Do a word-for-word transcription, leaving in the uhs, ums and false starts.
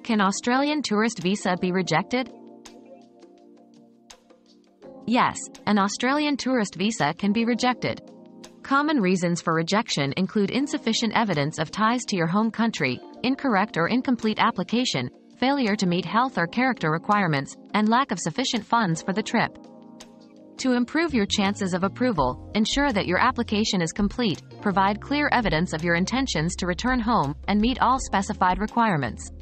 Can Australian tourist visa be rejected? Yes, an Australian tourist visa can be rejected. Common reasons for rejection include insufficient evidence of ties to your home country, incorrect or incomplete application, failure to meet health or character requirements, and lack of sufficient funds for the trip. To improve your chances of approval, ensure that your application is complete, provide clear evidence of your intentions to return home, and meet all specified requirements.